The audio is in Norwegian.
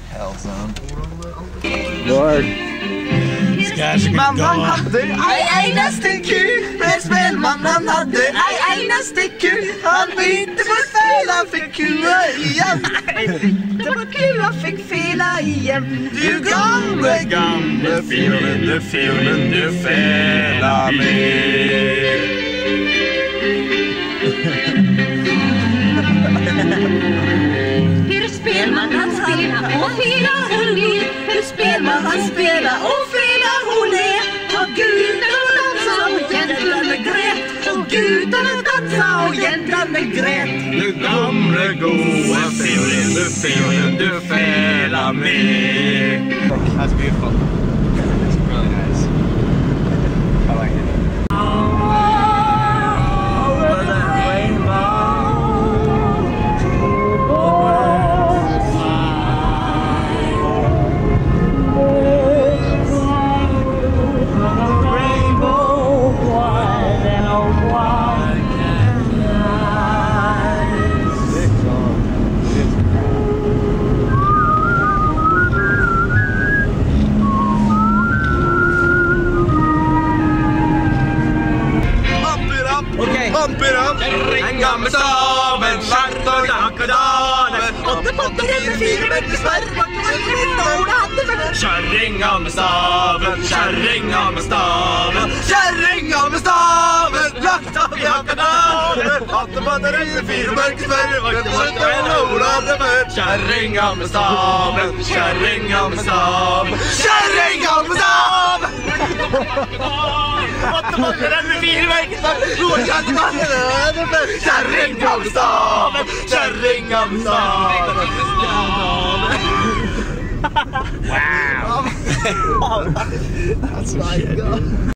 hell zone. Lord. These guys are gonna go off. Ei eneste ku, med spelmannen hadde ei eneste ku. Han begynte på feil, han fikk kua igjen. Begynte på kua, fikk fela igjen. Du gamle, gamle fjolen, du fela med. Hur spelman han spelar och fela hon är. Hur spelman han spelar och fela hon är. Och gudarna dansar och jäntarna grät. Och gudarna dansar och jäntarna grät. Du gamle goa fjolen, du fela med. That's beautiful. It's really nice. I like it. Pump it up, en gammel stav, en skjert og dakkedane. 8 potter, 4 bøtter, kjerringa med staven, kjerringa med staven, kjerringa med staven, lagt av jakkedane. 8 potter, 4 bøtter, kjerringa med staven, kjerringa med staven, kjerringa med staven. 8 måneder, 4 vekker, kjerringa med staven, kjerringa med staven. Wow. That's some shit.